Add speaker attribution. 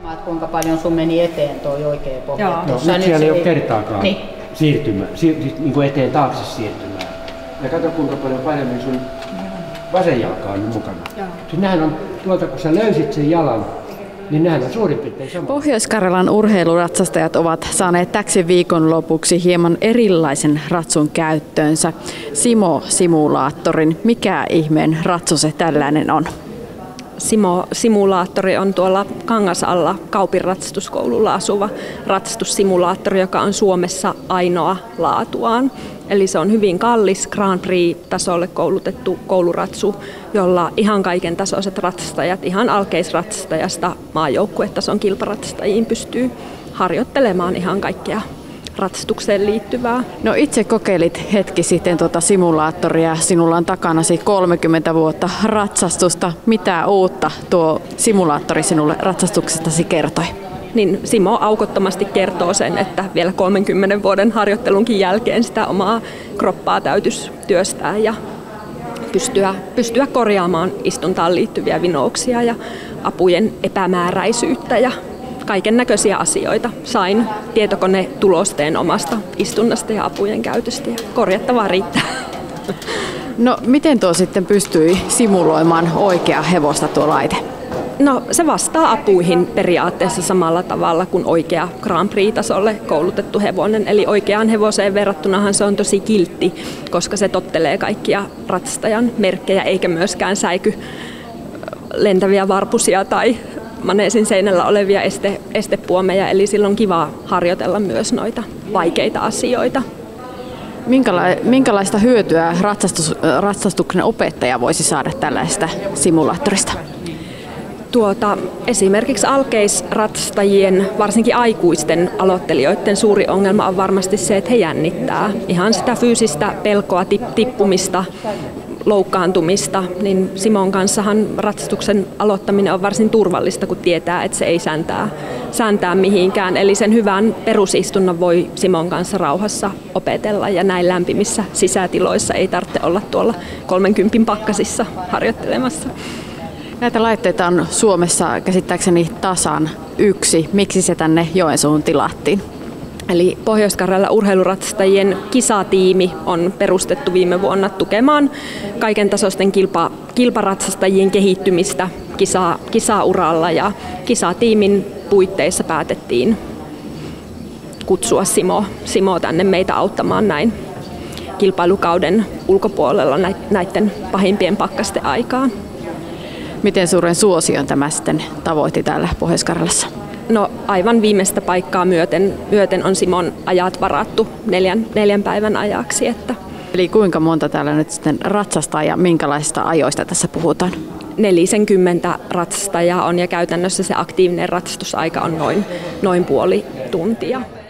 Speaker 1: Kuinka paljon sun meni eteen toi oikea pohja?
Speaker 2: No, nyt siellä ei ole kertaakaan
Speaker 1: niin.
Speaker 2: siirtymää, niin kuin eteen taakse siirtymää. Ja katso kuinka paljon paremmin sun vasen jalka on mukana. Siis nämähän on tuolta, kun sä löysit sen jalan, niin nehän on suurin piirtein sama.
Speaker 3: Pohjois-Karjalan urheiluratsastajat ovat saaneet täksi viikonlopuksi hieman erilaisen ratsun käyttöönsä. Simo-simulaattorin. Mikä ihmeen ratsu se tällainen on?
Speaker 4: Simo-simulaattori on tuolla Kangasalla Kaupin ratsastuskoululla asuva ratsastussimulaattori, joka on Suomessa ainoa laatuaan. Eli se on hyvin kallis Grand Prix-tasolle koulutettu kouluratsu, jolla ihan kaiken tasoiset ratsastajat, ihan alkeisratsastajasta maajoukkuetason kilparatsastajiin pystyy harjoittelemaan ihan kaikkea ratsastukseen liittyvää.
Speaker 3: No itse kokeilit hetki sitten tuota simulaattoria. Sinulla on takanasi 30 vuotta ratsastusta. Mitä uutta tuo simulaattori sinulle ratsastuksestasi kertoi?
Speaker 4: Niin Simo aukottomasti kertoo sen, että vielä 30 vuoden harjoittelunkin jälkeen sitä omaa kroppaa täytyisi työstää ja pystyä korjaamaan istuntaan liittyviä vinouksia ja apujen epämääräisyyttä ja kaiken näköisiä asioita. Sain tietokonetulosteen omasta istunnasta ja apujen käytöstä ja korjattavaa riittää.
Speaker 3: No miten tuo sitten pystyi simuloimaan oikeaa hevosta tuo laite?
Speaker 4: No se vastaa apuihin periaatteessa samalla tavalla kuin oikea Grand Prix-tasolle koulutettu hevonen. Eli oikeaan hevoseen verrattunahan se on tosi kiltti, koska se tottelee kaikkia ratsastajan merkkejä eikä myöskään säiky lentäviä varpusia tai maneesin seinällä olevia estepuomeja. Eli silloin on kiva harjoitella myös noita vaikeita asioita.
Speaker 3: Minkälaista hyötyä ratsastuksen opettaja voisi saada tällaista simulaattorista?
Speaker 4: Esimerkiksi alkeisratsastajien, varsinkin aikuisten aloittelijoiden suuri ongelma on varmasti se, että he jännittää. Ihan sitä fyysistä pelkoa, tippumista, loukkaantumista, niin Simon kanssahan ratsastuksen aloittaminen on varsin turvallista, kun tietää, että se ei sääntää mihinkään. Eli sen hyvän perusistunnon voi Simon kanssa rauhassa opetella ja näin lämpimissä sisätiloissa ei tarvitse olla tuolla 30 pakkasissa harjoittelemassa.
Speaker 3: Näitä laitteita on Suomessa käsittääkseni tasan yksi. Miksi se tänne Joensuuhun tilattiin?
Speaker 4: Eli Pohjois-Karjalan urheiluratsastajien kisatiimi on perustettu viime vuonna tukemaan kaiken tasoisten kilparatsastajien kehittymistä kisauralla ja kisatiimin puitteissa päätettiin kutsua Simo tänne meitä auttamaan näin kilpailukauden ulkopuolella näiden pahimpien pakkasten aikaan.
Speaker 3: Miten suuren suosion tämä sitten tavoitti täällä Pohjois-Karjalassa?
Speaker 4: No aivan viimeistä paikkaa myöten on Simon ajat varattu neljän päivän ajaksi.
Speaker 3: Eli kuinka monta täällä nyt sitten ratsastaa ja minkälaisista ajoista tässä puhutaan?
Speaker 4: 40 ratsastajaa on ja käytännössä se aktiivinen ratsastusaika on noin puoli tuntia.